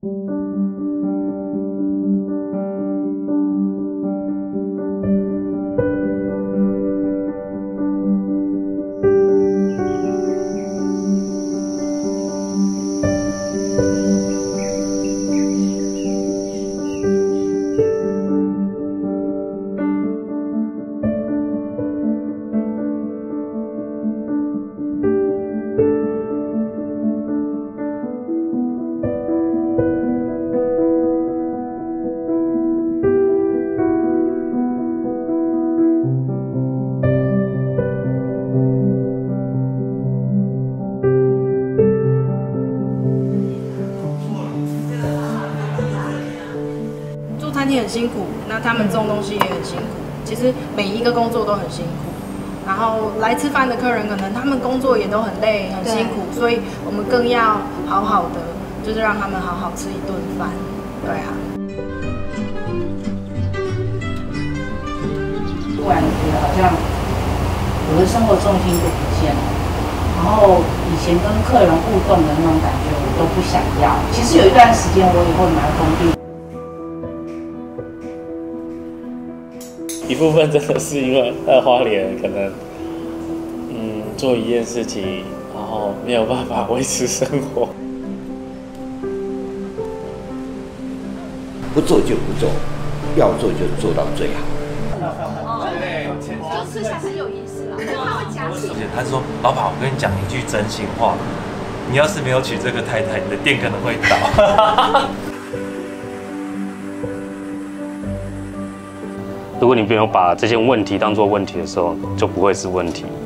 餐厅很辛苦，那他们种东西也很辛苦。其实每一个工作都很辛苦。然后来吃饭的客人，可能他们工作也都很累、很辛苦，所以我们更要好好的，就是让他们好好吃一顿饭。对啊。 突然觉得好像我的生活重心就不见了，然后以前跟客人互动的那种感觉，我都不想要。其实有一段时间我也会蛮封闭。 一部分真的是因为在花莲可能，做一件事情，然后没有办法维持生活。 不做就不做，要做就做到最好。 就吃起来很有意思啦，他会夹起。 他说：“老板，我跟你讲一句真心话，你要是没有娶这个太太，你的店可能会倒。” 如果你没有把这件问题当作问题的时候，就不会是问题。